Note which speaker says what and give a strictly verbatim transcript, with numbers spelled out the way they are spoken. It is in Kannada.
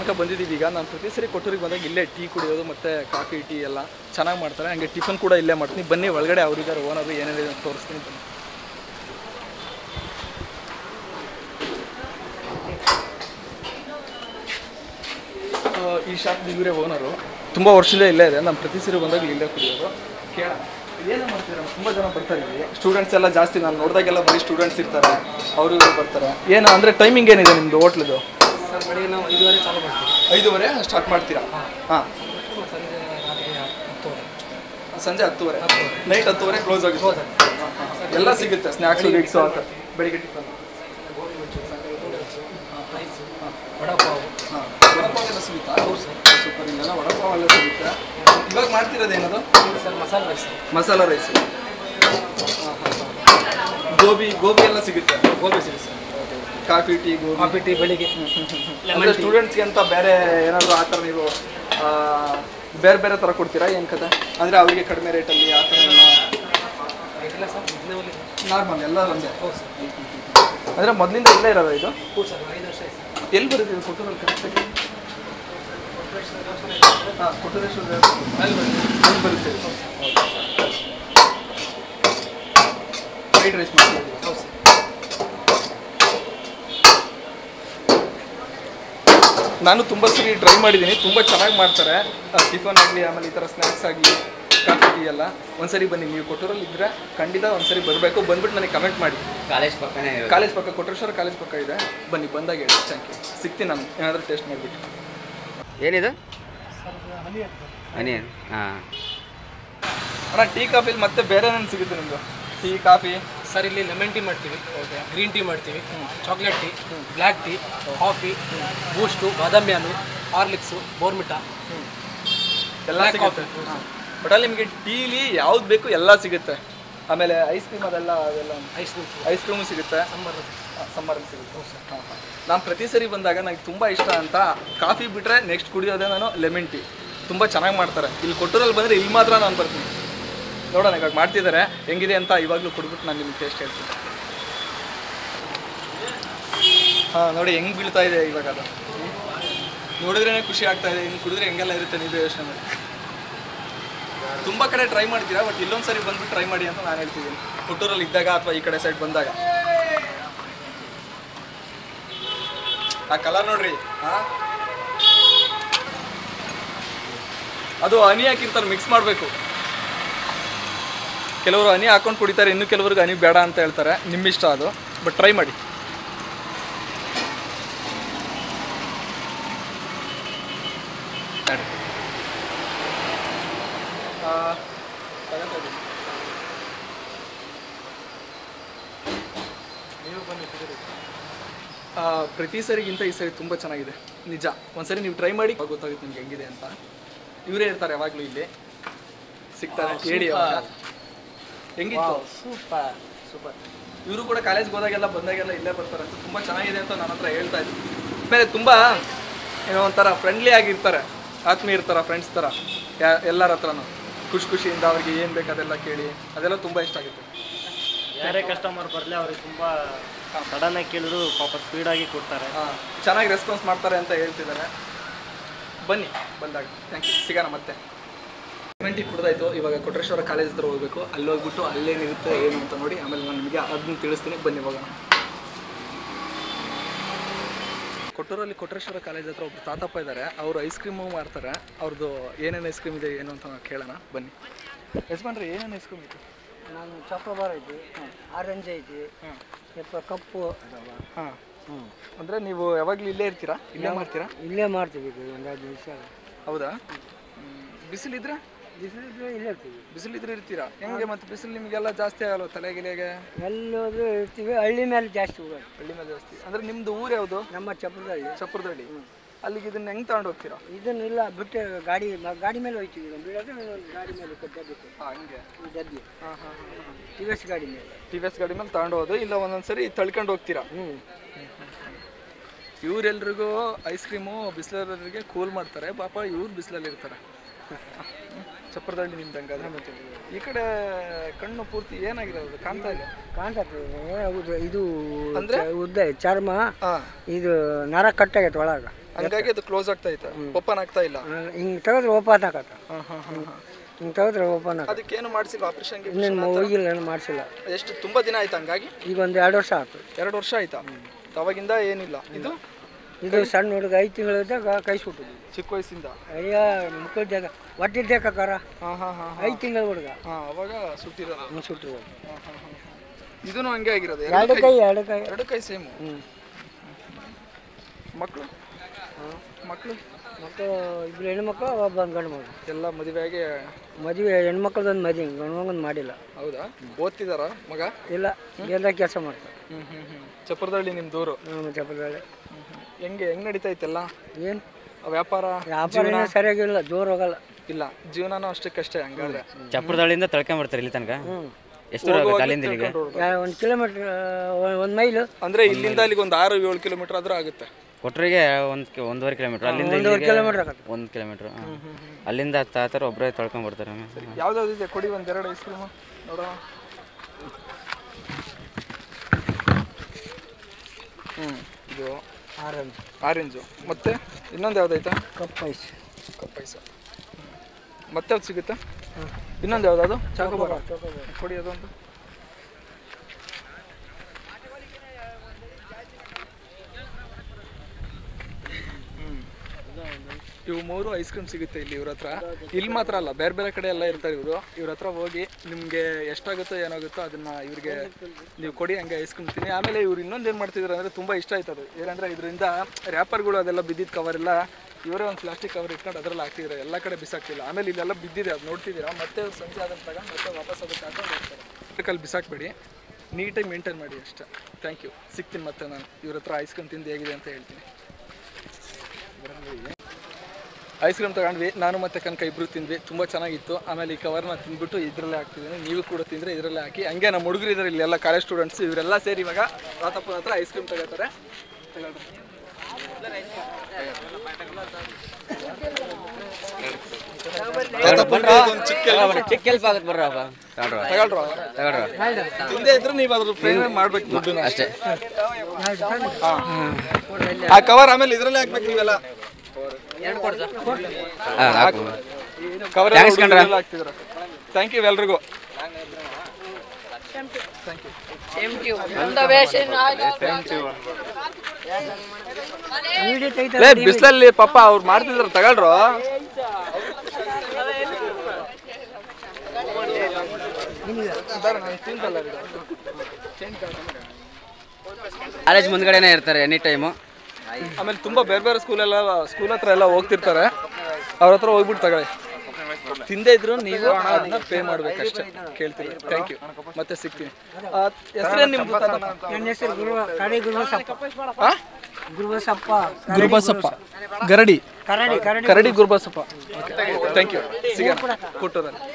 Speaker 1: ತನಕ ಬಂದಿದ್ದೀವಿ. ಈಗ ನಾನು ಪ್ರತಿ ಸರಿ ಕೊಟ್ಟೂರಿಗೆ ಬಂದಾಗ ಇಲ್ಲೇ ಟೀ ಕುಡಿಯೋದು ಮತ್ತು ಕಾಫಿ ಟೀ ಎಲ್ಲ ಚೆನ್ನಾಗಿ ಮಾಡ್ತಾರೆ. ಹಂಗೆ ಟಿಫನ್ ಕೂಡ ಇಲ್ಲೇ ಮಾಡ್ತೀನಿ. ಬನ್ನಿ ಒಳಗಡೆ ಅವರಿದ್ದಾರೆ ಓನರು, ಏನೇನಿದೆ ಅಂತ ತೋರಿಸ್ತೀನಿ ಬನ್ನಿ. ಈ ಶಾಪ್ ಇವರೇ ಓನರು, ತುಂಬ ವರ್ಷದಿಂದ ಇಲ್ಲೇ ಇದೆ. ನಾನು ಪ್ರತಿ ಸರಿ ಬಂದಾಗ ಇಲ್ಲೇ ಕುಡಿಯೋದು. ಕೇಳ ಏನೋ ಮಾಡ್ತೀರಾ, ತುಂಬ ಜನ ಬರ್ತಾರೆ ಇಲ್ಲಿ, ಸ್ಟೂಡೆಂಟ್ಸ್ ಎಲ್ಲ ಜಾಸ್ತಿ. ನಾನು ನೋಡಿದಾಗೆಲ್ಲ ಬರೀ ಸ್ಟೂಡೆಂಟ್ಸ್ ಇರ್ತಾರೆ, ಅವರು ಇವರು ಬರ್ತಾರೆ. ಏನು ಅಂದರೆ ಟೈಮಿಂಗ್ ಏನಿದೆ ನಿಮ್ಮದು ಹೋಟ್ಲದು?
Speaker 2: ಸರ್ ಬೆಳಿಗ್ಗೆ ನಾವು ಐದುವರೆ ಚಾಲು ಮಾಡ್ತೀವಿ.
Speaker 1: ಐದುವರೆ ಸ್ಟಾರ್ಟ್ ಮಾಡ್ತೀರಾ? ಹಾಂ.
Speaker 2: ಸಂಜೆ ರಾತ್ರಿ ಹತ್ತುವರೆ.
Speaker 1: ಸಂಜೆ ಹತ್ತುವರೆ, ನೈಟ್ ಹತ್ತುವರೆ ಕ್ಲೋಸ್ ಆಗಿ ಎಲ್ಲ ಸಿಗುತ್ತೆ. ಸ್ನ್ಯಾಕ್ಸು ಗೀಕ್ಸು ಆ ಥರ. ಬೆಳಿಗ್ಗೆ ಟಿಫನ್,
Speaker 2: ಗೋಬಿ ಮಂಚೂರಿ, ರೈಸು, ವಡಾಪಾವು.
Speaker 1: ಹಾಂ, ವಡಾಪಾವ್ ಎಲ್ಲ ಸಿಗುತ್ತಾ? ಹೌದು ಸರ್, ಸೂಪರ್. ಇಲ್ಲೆಲ್ಲ ವಡಾಪಾವ್ ಎಲ್ಲ ಸಿಗುತ್ತೆ. ಇವಾಗ ಮಾಡ್ತಿರೋದು ಏನದು?
Speaker 2: ಸರ್ ಮಸಾಲೆ ರೈಸ್.
Speaker 1: ಮಸಾಲ ರೈಸು. ಹಾಂ ಹಾಂ ಹಾಂ. ಗೋಬಿ ಗೋಬಿ ಎಲ್ಲ ಸಿಗುತ್ತೆ?
Speaker 2: ಗೋಬಿ ಸಿಗುತ್ತೆ sir.
Speaker 1: Coffee tea, gobi.
Speaker 2: Coffee tea ಬೆಳಿಗ್ಗೆ.
Speaker 1: ಅಂದರೆ ಸ್ಟೂಡೆಂಟ್ಸ್ಗೆ ಅಂತ ಬೇರೆ ಏನಾದರೂ ಆ ಥರ ನೀವು ಬೇರೆ ಬೇರೆ ಥರ ಕೊಡ್ತೀರಾ ಏನು ಕತೆ? ಅಂದರೆ ಅವರಿಗೆ ಕಡಿಮೆ ರೇಟಲ್ಲಿ ಆ ಥರ ಎಲ್ಲ?
Speaker 2: ಇಲ್ಲ ಸರ್,
Speaker 1: ನಾರ್ಮಲ್ ಎಲ್ಲ ಒಂದೇ.
Speaker 2: ಹೌದು ಸರ್.
Speaker 1: ಅಂದರೆ ಮೊದಲಿಂದ ಇಲ್ಲೇ ಇರೋದು ಇದು?
Speaker 2: ಹೌದು ಸರ್, ಐದು ವರ್ಷ ಆಯ್ತು.
Speaker 1: ಎಲ್ಲಿ ಬರುತ್ತೆ ಇದು ಕೊಟ್ಟೂರಲ್ಲಿ ಕರೆಕ್ಟಾಗಿ? ಹಾಂ, ಕೊಟ್ಟೂರೇಶ್ವರ ಅಲ್ಲಿ ಬರುತ್ತೆ. ಅಲ್ಲಿ ಬರುತ್ತೆ. ಫ್ರೈಡ್ ರೈಸ್ ಮಾಡ್ತೀವಿ.
Speaker 2: ಹೌದು ಸರ್.
Speaker 1: ನಾನು ತುಂಬ ಸರಿ ಟ್ರೈ ಮಾಡಿದ್ದೀನಿ, ತುಂಬ ಚೆನ್ನಾಗಿ ಮಾಡ್ತಾರೆ. ಟಿಫನ್ ಆಗಲಿ, ಆಮೇಲೆ ಈ ಥರ ಸ್ನ್ಯಾಕ್ಸ್ ಆಗಲಿ, ಕಾಫಿ ಟೀ ಎಲ್ಲ. ಒಂದ್ಸರಿ ಬನ್ನಿ, ನೀವು ಕೊಟ್ಟೂರಲ್ಲಿ ಇದ್ದರೆ ಖಂಡಿತ ಒಂದ್ಸರಿ ಬರಬೇಕು. ಬಂದ್ಬಿಟ್ಟು ನನಗೆ ಕಮೆಂಟ್ ಮಾಡಿ.
Speaker 3: ಕಾಲೇಜ್ ಪಕ್ಕನೇ
Speaker 1: ಕಾಲೇಜ್ ಪಕ್ಕ, ಕೊಟ್ರೇಶ್ವರ ಕಾಲೇಜ್ ಪಕ್ಕ ಇದೆ. ಬನ್ನಿ, ಬಂದಾಗ ಹೇಳಿ. Thank you. ಸಿಗ್ತೀನಿ ನಾನು ಏನಾದರೂ ಟೇಸ್ಟ್ ಮಾಡಿಬಿಟ್ಟು.
Speaker 3: ಏನಿದೆ?
Speaker 2: ಸರ್ ಹನಿ ಅಂತ.
Speaker 3: ಹನಿ. ಹಾಂ
Speaker 1: ಅಣ್ಣ, ಟೀ ಕಾಫಿಲಿ ಮತ್ತೆ ಬೇರೆ ಏನೇನು ಸಿಗುತ್ತೆ ನಿಮ್ಮದು? Tea coffee?
Speaker 2: ಸರ್ ಇಲ್ಲಿ ಲೆಮನ್ ಟೀ ಮಾಡ್ತೀವಿ, ಗ್ರೀನ್ ಟೀ ಮಾಡ್ತೀವಿ, chocolate tea, black tea, coffee, Boost, ಬಾದಾಮಿ ಹಾಲು, ಹಾರ್ಲಿಕ್ಸು, ಬೋರ್ಮಿಟಾ
Speaker 1: ಎಲ್ಲ ಸಿಗುತ್ತೆ. ಒಟ್ಟಲ್ಲಿ ನಿಮಗೆ ಟೀಲಿ ಯಾವ್ದು ಬೇಕು ಎಲ್ಲ ಸಿಗುತ್ತೆ. ಆಮೇಲೆ ಐಸ್ ಕ್ರೀಮ್ ಅದೆಲ್ಲ ಅದೆಲ್ಲ
Speaker 2: ಐಸ್ ಕ್ರೀಮ್
Speaker 1: ಐಸ್ ಕ್ರೀಮು ಸಿಗುತ್ತೆ.
Speaker 2: ಸಂಬಾರ
Speaker 1: ಸಂಬಾರಲ್ಲಿ ಸಿಗುತ್ತೆ. ಹಾಂ ಹಾಂ. ನಾನು ಪ್ರತಿ ಸರಿ ಬಂದಾಗ ನನಗೆ ತುಂಬ ಇಷ್ಟ ಅಂತ ಕಾಫಿ ಬಿಟ್ಟರೆ ನೆಕ್ಸ್ಟ್ ಕುಡಿಯೋದೇ ನಾನು ಲೆಮನ್ ಟೀ. ತುಂಬ ಚೆನ್ನಾಗಿ ಮಾಡ್ತಾರೆ. ಇಲ್ಲಿ ಕೊಟ್ಟೂರಲ್ಲಿ ಬಂದರೆ ಇಲ್ಲಿ ಮಾತ್ರ ನಾನು ಬರ್ತೀನಿ. ನೋಡೋಣ ಇವಾಗ ಮಾಡ್ತಿದ್ದಾರೆ ಹೆಂಗಿದೆ ಅಂತ. ಇವಾಗಲೂ ಕುಡಿದ್ಬಿಟ್ಟು ನಾನು ನಿಮ್ಗೆ ಟೇಸ್ಟ್ ಹೇಳ್ತೀನಿ. ಹಾಂ, ನೋಡಿ ಹೆಂಗೆ ಬೀಳ್ತಾ ಇದೆ ಇವಾಗ. ಅದು ನೋಡಿದ್ರೇ ಖುಷಿ ಆಗ್ತಾ ಇದೆ. ಇನ್ನು ಕುಡಿದ್ರೆ ಹೆಂಗೆಲ್ಲ ಇರುತ್ತೆ ನೀವೇ ಯೋಚನೆ ಮಾಡಿ. ತುಂಬ ಕಡೆ ಟ್ರೈ ಮಾಡ್ತೀರಾ, ಬಟ್ ಇಲ್ಲೊಂದು ಸರಿ ಬಂದ್ಬಿಟ್ಟು ಟ್ರೈ ಮಾಡಿ ಅಂತ ನಾನು ಹೇಳ್ತಿದ್ದೀನಿ. ಕೊಟ್ಟೂರಲ್ಲಿ ಇದ್ದಾಗ ಅಥವಾ ಈ ಕಡೆ ಸೈಡ್ ಬಂದಾಗ. ಆ ಕಲರ್ ನೋಡ್ರಿ. ಹಾಂ, ಅದು ಹನಿ ಹಾಕಿರ್ತಾರೆ, ಮಿಕ್ಸ್ ಮಾಡಬೇಕು. ಕೆಲವರು ಹನಿ ಹಾಕೊಂಡು ಕುಡಿತಾರೆ, ಇನ್ನು ಕೆಲವ್ರಿಗೆ ಹನಿ ಬೇಡ ಅಂತ ಹೇಳ್ತಾರೆ. ನಿಮ್ಮಿಷ್ಟ ಅದು, ಬಟ್ ಟ್ರೈ ಮಾಡಿ. ಪ್ರತಿ ಸರಿಗಿಂತ ಈ ಸರಿ ತುಂಬ ಚೆನ್ನಾಗಿದೆ ನಿಜ. ಒಂದ್ಸರಿ ನೀವು ಟ್ರೈ ಮಾಡಿ, ಗೊತ್ತಾಗುತ್ತೆ ನಿಮ್ಗೆ ಹೆಂಗಿದೆ ಅಂತ. ಇವರೇ ಇರ್ತಾರೆ ಯಾವಾಗಲೂ ಇಲ್ಲಿ, ಸಿಗ್ತಾರೆ. ಹೇಳಿ ಹೆಂಗಿತ್ತು?
Speaker 2: Super
Speaker 1: super. ಇವರು ಕೂಡ ಕಾಲೇಜ್ಗೆ ಹೋದಾಗೆಲ್ಲ ಬಂದಾಗೆಲ್ಲ ಇಲ್ಲೇ ಬರ್ತಾರೆ ಅಂತ. ತುಂಬ ಚೆನ್ನಾಗಿದೆ ಅಂತ ನನ್ನ ಹತ್ರ ಹೇಳ್ತಾ ಇದ್ವಿ. ಆಮೇಲೆ ತುಂಬ ಏನೋ ಒಂಥರ ಫ್ರೆಂಡ್ಲಿ ಆಗಿರ್ತಾರೆ, ಆತ್ಮೀಯ ಇರ್ತಾರೆ, ಫ್ರೆಂಡ್ಸ್ ಥರ. ಯಾ ಎಲ್ಲರ ಹತ್ರನೂ ಖುಷಿ ಖುಷಿಯಿಂದ ಅವ್ರಿಗೆ ಏನು ಬೇಕು ಅದೆಲ್ಲ ಕೇಳಿ, ಅದೆಲ್ಲ ತುಂಬ ಇಷ್ಟ ಆಗುತ್ತೆ.
Speaker 2: ಯಾರೇ ಕಸ್ಟಮರ್ ಬರಲಿ ಅವ್ರಿಗೆ ತುಂಬ ಸಡನ್ನಾಗಿ ಕೇಳಿದ್ರು ಪಾಪ ಸ್ಪೀಡಾಗಿ ಕೊಡ್ತಾರೆ.
Speaker 1: ಹಾಂ, ಚೆನ್ನಾಗಿ ರೆಸ್ಪಾನ್ಸ್ ಮಾಡ್ತಾರೆ ಅಂತ ಹೇಳ್ತಿದ್ದಾರೆ. ಬನ್ನಿ ಬಂದಾಗ. Thank you. ಸಿಗೋಣ ಮತ್ತೆ. ಲೆಮನ್ ಟೀ ಕುಡ್ದಾಯ್ತು. ಇವಾಗ ಕೊಟ್ರೇಶ್ವರ ಕಾಲೇಜ್ ಹತ್ರ ಹೋಗ್ಬೇಕು. ಅಲ್ಲಿ ಹೋಗ್ಬಿಟ್ಟು ಅಲ್ಲೇನಿರುತ್ತೆ ಏನು ಅಂತ ನೋಡಿ ಆಮೇಲೆ ನಾನು ನಿಮಗೆ ಅದನ್ನ ತಿಳಿಸ್ತೀನಿ. ಬನ್ನಿ ಹೋಗೋಣ. ಕೊಟ್ಟೂರಲ್ಲಿ ಕೊಟ್ರೇಶ್ವರ ಕಾಲೇಜ್ ಹತ್ರ ಒಬ್ರು ತಾತಪ್ಪ ಇದ್ದಾರೆ. ಅವರು ಐಸ್ ಕ್ರೀಮು ಮಾಡ್ತಾರೆ. ಅವ್ರದ್ದು ಏನೇನು ಐಸ್ ಕ್ರೀಮ್ ಇದೆ ಏನು ಅಂತ ನಾವು ಕೇಳೋಣ. ಬನ್ನಿ. ಯಜಮಾನ್ರಿ, ಏನೇನು ಐಸ್ ಕ್ರೀಮ್ ಇದೆ?
Speaker 2: ನಾನು ಚಾಕೋಬಾರ್ ಐತಿ, ಆರೆಂಜ್ ಐತಿ, ಸ್ವಲ್ಪ ಕಪ್ಪು ಅದಾವ.
Speaker 1: ಹಾಂ. ಹ್ಞೂ. ಅಂದರೆ ನೀವು ಯಾವಾಗಲೂ ಇಲ್ಲೇ ಇರ್ತೀರಾ? ಇಲ್ಲೇ ಮಾಡ್ತೀರಾ?
Speaker 2: ಇಲ್ಲೇ ಮಾಡ್ತೀವಿ. ಒಂದು ಎರಡು ನಿಮಿಷ.
Speaker 1: ಹೌದಾ? ಬಿಸಿಲಿದ್ರೆ?
Speaker 2: ಬಿಸಿಲಿದ್ರೆ ಇಲ್ಲೇ ಇರ್ತೀವಿ.
Speaker 1: ಬಿಸಿಲಿದ್ರೆ ಇರ್ತೀರಾ? ಹೆಂಗೆ ಮತ್ತೆ ಬಿಸಿಲು ನಿಮಗೆಲ್ಲ ಜಾಸ್ತಿ ಆಗಲ್ಲ ತಲೆಗಿಲೆಗೆ?
Speaker 2: ಎಲ್ಲೋದ್ರೂ ಇರ್ತೀವಿ. ಹಳ್ಳಿ ಮೇಲೆ ಜಾಸ್ತಿ ಹೋಗೋದು.
Speaker 1: ಹಳ್ಳಿ ಮೇಲೆ ಜಾಸ್ತಿ. ಅಂದರೆ ನಿಮ್ಮದು ಊರು ಯಾವುದು?
Speaker 2: ನಮ್ಮ ಚಪ್ರದಳ್ಳಿ.
Speaker 1: ಚಪ್ರದಳ್ಳಿ. ಅಲ್ಲಿಗೆ ಇದನ್ನ ಹೆಂಗೆ ತಗೊಂಡು ಹೋಗ್ತೀರಾ?
Speaker 2: ಇದನ್ನೆಲ್ಲ ಬಿಟ್ಟು ಗಾಡಿ ಗಾಡಿ ಮೇಲೆ ಹೋಗ್ತೀವಿ. ಬಿಡೋದು ಗಾಡಿ ಮೇಲೆ ಕೊಟ್ಟಬೇಕು.
Speaker 1: ಹಾಂ, ಹಂಗೆ
Speaker 2: ಡಬ್ಬಿ.
Speaker 1: ಹಾಂ ಹಾಂ ಹಾಂ.
Speaker 2: ಟಿ ವಿ ಎಸ್ ಗಾಡಿ ಮೇಲೆ
Speaker 1: ಟಿ ವಿ ಎಸ್ ಗಾಡಿ ಮೇಲೆ ತಗೊಂಡು ಹೋಗೋದು, ಇಲ್ಲ ಒಂದೊಂದು ಸರಿ ತಳ್ಕೊಂಡು ಹೋಗ್ತೀರಾ?
Speaker 2: ಹ್ಞೂ.
Speaker 1: ಇವರೆಲ್ರಿಗೂ ಐಸ್ ಕ್ರೀಮು ಬಿಸಿಲರಿಗೆ ಕೂಲ್ ಮಾಡ್ತಾರೆ. ಪಾಪ ಇವ್ರು ಬಿಸಿಲಲ್ಲಿ ಇರ್ತಾರೆ. ಚಪ್ರದಳ್ಳಿ ನಿಮ್ದು ಹಂಗಾದ್ರೆ. ಈ ಕಡೆ ಕಣ್ಣು ಪೂರ್ತಿ ಏನಾಗಿರೋದು ಕಾಣ್ತಾ ಇದೆ?
Speaker 2: ಕಾಣ್ತದೆ. ಇದು
Speaker 1: ಅಂದರೆ
Speaker 2: ಉದ್ದ ಚರ್ಮ
Speaker 1: ಹಾಂ,
Speaker 2: ಇದು ನರ ಕಟ್ಟಾಗೈತೆ ಒಳಗೆ.
Speaker 1: ಹಂಗಾಗಿ ಅದು ಕ್ಲೋಸ್ ಆಗ್ತಾ ಇತ್ತು, ಓಪನ್ ಆಗ್ತಾ ಇಲ್ಲ.
Speaker 4: ಹಿಂಗೆ ತೆಗೆದ್ರೆ ಓಪನ್ ಆಗತ್ತ,
Speaker 1: ಹಾಂ ಹಾಂ ಹಾಂ ಹಾಂ
Speaker 4: ಹಿಂಗೆ ತೆಗೆದ್ರೆ ಓಪನ್ ಆಗ.
Speaker 1: ಅದಕ್ಕೇನು ಮಾಡಿಸಿಲ್ಲ ಆಪ್ರೇಷನ್ಗೆ?
Speaker 4: ಇನ್ನೇನು ಹೋಗಿಲ್ಲ, ಏನು ಮಾಡಿಸಿಲ್ಲ.
Speaker 1: ಎಷ್ಟು ತುಂಬ ದಿನ ಆಯ್ತು ಹಂಗಾಗಿ?
Speaker 4: ಈಗ ಒಂದು ಎರಡು ವರ್ಷ ಆಯ್ತು.
Speaker 1: ಎರಡು ವರ್ಷ ಆಯ್ತಾ? ಅವಾಗಿಂದ ಏನಿಲ್ಲ. ಇದು
Speaker 4: ಇದು ಸಣ್ಣ ಹುಡುಗ ಐದು ತಿಂಗಳಿದ್ದಾಗ ಕೈ ಸುಟ್ಟಿದ್ವಿ,
Speaker 1: ಚಿಕ್ಕ ವಯಸ್ಸಿಂದ.
Speaker 4: ಅಯ್ಯ ಮುಕ್ಕಳ್ದಾಗ ಒಟ್ಟಿದ್ದೆ ಕರ.
Speaker 1: ಹಾಂ ಹಾಂ ಹಾಂ
Speaker 4: ಐದು ತಿಂಗಳ ಹುಡುಗ.
Speaker 1: ಹಾಂ ಅವಾಗ ಸುಟ್ಟಿರೋದು.
Speaker 4: ಸುಟ್ಟಿರೋದು.
Speaker 1: ಹಾಂ ಹಾಂ ಹಾಂ ಇದೂ ಹಂಗೆ ಆಗಿರೋದು?
Speaker 4: ಎರಡು ಕೈ ಎರಡು ಕೈ
Speaker 1: ಎರಡು ಕೈ ಸೇಮು.
Speaker 4: ಹ್ಞೂ.
Speaker 1: ಮಕ್ಕಳು ಮಕ್ಕಳು
Speaker 4: ಮಕ್ಕಳು ಇಬ್ಬರು ಹೆಣ್ಮಕ್ಳು, ಒಬ್ಬ ಗಂಡು ಮಗು.
Speaker 1: ಎಲ್ಲ ಮದುವೆಯಾಗಿ?
Speaker 4: ಮದುವೆ ಹೆಣ್ಮಕ್ಳದೊಂದು ಮದುವೆ, ಗಂಡು ಮಗಂದು ಮಾಡಿಲ್ಲ.
Speaker 1: ಹೌದಾ? ಓದ್ತಿದಾರ ಮಗ? ಇಲ್ಲ,
Speaker 4: ಎಲ್ಲ ಕೆಲಸ ಮಾಡ್ತಾರೆ.
Speaker 1: ಹ್ಞೂ ಹ್ಞೂ ಹ್ಞೂ ಚಪ್ಪರದಳ್ಳಿ ನಿಮ್ಮ ದೂರು?
Speaker 4: ಹ್ಞೂ ಚಪ್ಪರದಳ್ಳಿ.
Speaker 1: ಹೆಂಗೆ ಹೆಂಗೆ ನಡೀತಾ ಇತ್ತಲ್ಲ
Speaker 4: ಏನು
Speaker 1: ವ್ಯಾಪಾರ?
Speaker 4: ವ್ಯಾಪಾರ ಸರಿಯಾಗಿಲ್ಲ, ಜೋರು ಹೋಗಲ್ಲ.
Speaker 1: ಇಲ್ಲ, ಜೀವನನೂ ಅಷ್ಟಕ್ಕಷ್ಟೇ ಹಂಗಾದ್ರೆ.
Speaker 3: ಚಪ್ರದಳ್ಳಿಯಿಂದ ತಳ್ಕೊಂಬರ್ತಾರೆ ಇಲ್ಲಿ ತನಕ?
Speaker 4: ಹ್ಞೂ.
Speaker 3: ಎಷ್ಟು ದೂರ ಆಗುತ್ತೆ ಅಲ್ಲಿಂದ ಇಲ್ಲಿಗೆ?
Speaker 4: ಒಂದು ಕಿಲೋಮೀಟ್ರ್, ಒಂದು ಮೈಲು.
Speaker 1: ಅಂದರೆ ಇಲ್ಲಿಂದ ಅಲ್ಲಿಗೆ ಒಂದು ಆರು ಏಳು ಕಿಲೋಮೀಟರ್ ಆದರೂ ಆಗುತ್ತೆ.
Speaker 3: ಕೊಟ್ಟರಿಗೆ ಒಂದು ಒಂದೂವರೆ ಕಿಲೋಮೀಟ್ರ್, ಅಲ್ಲಿಂದ
Speaker 4: ಒಂದೂವರೆ ಕಿಲೋಮೀಟ್ರ್ ಆಗುತ್ತೆ.
Speaker 3: ಒಂದು ಕಿಲೋಮೀಟ್ರ್. ಅಲ್ಲಿಂದ ತಾತರ ಒಬ್ಬರೇ ತೊಳ್ಕೊಂಬರ್ತಾರೆ.
Speaker 1: ಯಾವ್ದಾವ್ದಿದೆ ಕೊಡಿ, ಒಂದೆರಡು ಐಸ್ ಕ್ರೀಮು ನೋಡೋಣ. ಹ್ಞೂ ಇದು
Speaker 4: ಆರೆಂಜ್
Speaker 1: ಆರೆಂಜು. ಮತ್ತೆ ಇನ್ನೊಂದು ಯಾವ್ದಾಯ್ತಾ?
Speaker 4: Cup ice.
Speaker 1: Cup ice. ಮತ್ತೆ ಯಾವ್ದು ಸಿಗುತ್ತಾ? ಇನ್ನೊಂದು ಯಾವ್ದು? ಚಾಕೋಬಾರ ಕೊಡಿ ಅದೊಂದು. ಇವು ಮೂರು ಐಸ್ ಕ್ರೀಮ್ ಸಿಗುತ್ತೆ ಇಲ್ಲಿ ಇವ್ರ ಹತ್ರ. ಇಲ್ಲಿ ಮಾತ್ರ ಅಲ್ಲ, ಬೇರೆ ಬೇರೆ ಕಡೆ ಎಲ್ಲ ಇರ್ತಾರೆ ಇವರು. ಇವ್ರ ಹತ್ರ ಹೋಗಿ ನಿಮಗೆ ಎಷ್ಟಾಗುತ್ತೋ ಏನಾಗುತ್ತೋ ಅದನ್ನ ಇವ್ರಿಗೆ ನೀವು ಕೊಡಿ, ಹಂಗೆ ಐಸ್ ಕ್ರೀಮ್ ತಿನ್ನಿ. ಆಮೇಲೆ ಇವ್ರು ಇನ್ನೊಂದು ಏನು ಮಾಡ್ತಿದ್ರು ಅಂದರೆ ತುಂಬ ಇಷ್ಟ ಆಯ್ತು ಅದು. ಏನಂದರೆ ಇದರಿಂದ ರ್ಯಾಪರ್ಗಳು ಅದೆಲ್ಲ ಬಿದ್ದಿದ್ದ ಕವರ್ ಎಲ್ಲ ಇವರೇ ಒಂದು ಪ್ಲಾಸ್ಟಿಕ್ ಕವರ್ ಇಟ್ಕೊಂಡು ಅದರಲ್ಲಿ ಹಾಕ್ತಿದ್ದಾರೆ, ಎಲ್ಲ ಕಡೆ ಬಿಸಾಕ್ತಿಲ್ಲ. ಆಮೇಲೆ ಇಲ್ಲೆಲ್ಲ ಬಿದ್ದಿದೆ, ಅದು ನೋಡ್ತಿದ್ದೀರಾ. ಮತ್ತೆ ಸಂಜೆ ಅದನ್ನು ತಗೊಂಡು ಮತ್ತೆ ವಾಪಸ್ ಅದಕ್ಕೆ ಹಾಕೊಂಡು ಹೋಗ್ತಾರೆ. ಕಲ್ಲಿ ಬಿಸಾಕ್ಬೇಡಿ, ನೀಟಾಗಿ ಮೇಂಟೈನ್ ಮಾಡಿ ಅಷ್ಟೇ. Thank you. ಸಿಗ್ತೀನಿ ಮತ್ತೆ ನಾನು ಇವ್ರ ಹತ್ರ ಐಸ್ ಕ್ರೀಮ್ ತಿಂದು ಹೇಗಿದೆ ಅಂತ ಹೇಳ್ತೀನಿ. ಐಸ್ ಕ್ರೀಮ್ ತಗೊಂಡ್ವಿ, ನಾನು ಮತ್ತು ಕನಕ ಇಬ್ಬರು ತಿಂದ್ವಿ, ತುಂಬ ಚೆನ್ನಾಗಿತ್ತು. ಆಮೇಲೆ ಈ ಕವರ್ನ ತಿಂದ್ಬಿಟ್ಟು ಇದರಲ್ಲೇ ಹಾಕ್ತಿದ್ದೀನಿ, ನೀವು ಕೂಡ ತಿಂದರೆ ಇದರಲ್ಲೇ ಹಾಕಿ. ಹಂಗೆ ನಮ್ಮ ಹುಡುಗರು ಇದ್ದಾರೆ ಇಲ್ಲೆಲ್ಲ, ಕಾಲೇಜ್ ಸ್ಟೂಡೆಂಟ್ಸ್, ಇವರೆಲ್ಲ ಸೇರಿ ಇವಾಗ ರಾತಪ್ಪನ ಹತ್ರ ಐಸ್ ಕ್ರೀಮ್ ತಗೋತಾರೆ.
Speaker 3: ಚಿಕ್ಕ ಹೆಲ್ಪ್ ಆಗುತ್ತೆ ಬರ್ರಪ್ಪ,
Speaker 1: ತಗೊಳ್ರ ತಗೊಳ್ರ. ತಿಂದೇ ಇದ್ರೆ ನೀವು ಅದ್ರ ಪ್ರೇರಣೆ ಮಾಡ್ಬೇಕು ದುಡ್ಡು ಅಷ್ಟೇ. ಆ ಕವರ್ ಆಮೇಲೆ ಇದರಲ್ಲೇ ಹಾಕ್ಬೇಕು ನೀವೆಲ್ಲ. ಕವರ್ ಹಾಕ್ತಿದ್ರ. ಥ್ಯಾಂಕ್ ಯು ಎಲ್ರಿಗೂ. ಬಿಸಿಲಲ್ಲಿ ಪಾಪ ಅವ್ರು ಮಾಡ್ತಿದ್ರ, ತಗೊಳ್ರು.
Speaker 3: ಕಾಲೇಜ್ ಮುಂದ್ಗಡೆನೇ ಇರ್ತಾರೆ ಎನಿ ಟೈಮು.
Speaker 1: ಆಮೇಲೆ ತುಂಬ ಬೇರೆ ಬೇರೆ ಸ್ಕೂಲೆಲ್ಲ ಸ್ಕೂಲ್ ಹತ್ರ ಎಲ್ಲ ಹೋಗ್ತಿರ್ತಾರೆ, ಅವ್ರ ಹತ್ರ ಹೋಗ್ಬಿಟ್ಟು ತಗೊಳ್ಳಿ. ತಿಂದೇ ಇದ್ರು ನೀವು ಅದನ್ನ ಪೇ ಮಾಡ್ಬೇಕಷ್ಟೇ. ಕೇಳ್ತೀವಿ. Thank you. ಮತ್ತೆ ಸಿಗ್ತೀನಿ. ಹೆಸರೇನು ನಿಮ್ದು?
Speaker 4: ನನ್ನ ಹೆಸರು ಗುರು ಕರಡಿ ಗುರುಬಸಪ್ಪ. ಗುರುಬಸಪ್ಪ
Speaker 1: ಗುರುಬಸಪ್ಪ ಗರಡಿ
Speaker 4: ಕರಡಿ ಕರಡಿ
Speaker 1: ಕರಡಿ ಗುರುಬಸಪ್ಪ. Thank you. ಸಿಗೋಣ ಕೊಟ್ಟೂರಲ್ಲಿ.